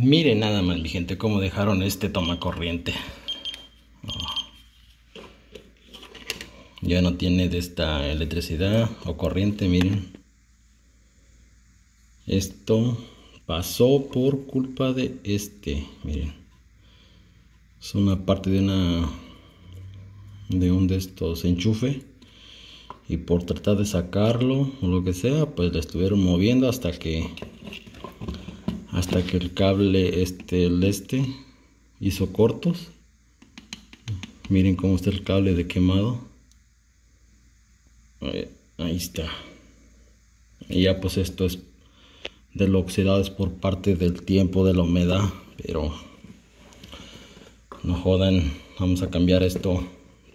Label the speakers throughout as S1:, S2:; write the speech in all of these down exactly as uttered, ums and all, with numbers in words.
S1: Miren nada más, mi gente, cómo dejaron este toma corriente. Oh. Ya no tiene de esta electricidad o corriente, miren. Esto pasó por culpa de este, miren. Es una parte de una de un de estos enchufe, y por tratar de sacarlo o lo que sea, pues le estuvieron moviendo hasta que hasta que el cable este el este hizo cortos. Miren cómo está el cable de quemado. Ahí, ahí está. Y ya pues esto es de lo oxidado, es por parte del tiempo, de la humedad, pero no jodan, vamos a cambiar esto.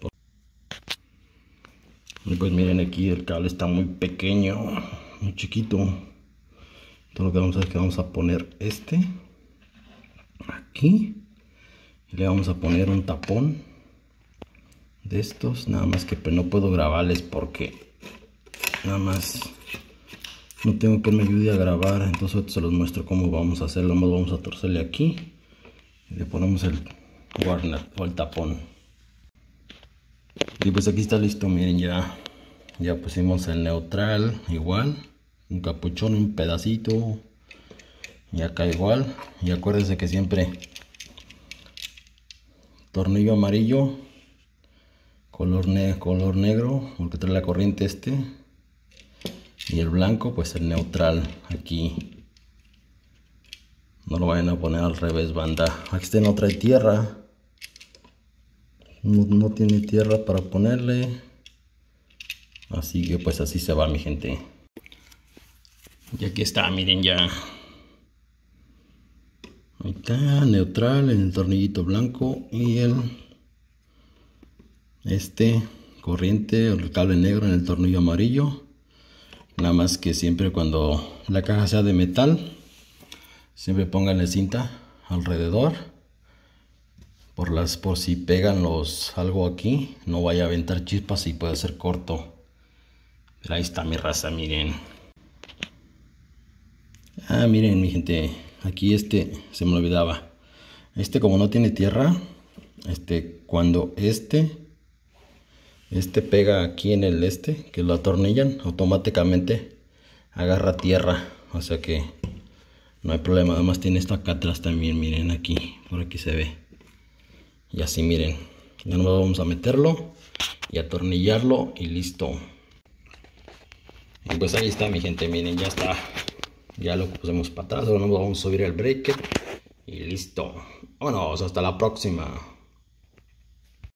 S1: Y pues miren, aquí el cable está muy pequeño, muy chiquito. Entonces lo que vamos a hacer es que vamos a poner este aquí y le vamos a poner un tapón de estos, nada más que pues no puedo grabarles porque nada más no tengo que me ayude a grabar. Entonces se los muestro cómo vamos a hacerlo. Más vamos a torcerle aquí y le ponemos el warner o el tapón. Y pues aquí está listo, miren, ya ya pusimos el neutral, igual un capuchón, un pedacito, y acá igual. Y acuérdense que siempre tornillo amarillo, color, ne color negro, porque trae la corriente este, y el blanco pues el neutral. Aquí no lo vayan a poner al revés, banda. Aquí este no trae tierra, no, no tiene tierra para ponerle, así que pues así se va, mi gente. Y aquí está, miren, ya ahí está, neutral en el tornillito blanco y el este corriente, el cable negro en el tornillo amarillo. Nada más que siempre cuando la caja sea de metal, siempre pónganle cinta alrededor por las por si pegan los algo aquí, no vaya a aventar chispas y puede ser corto. Pero ahí está mi raza, miren. Ah, miren, mi gente, aquí este se me olvidaba. Este, como no tiene tierra, este cuando este este pega aquí en el este, que lo atornillan, automáticamente agarra tierra, o sea que no hay problema. Además tiene esto acá atrás también, miren, aquí, por aquí se ve. Y así, miren, ya nos vamos a meterlo y atornillarlo y listo. Y pues ahí está, mi gente, miren, ya está. Ya lo pusimos para atrás, ahora nos vamos a subir el breaker y listo. Vámonos, hasta la próxima.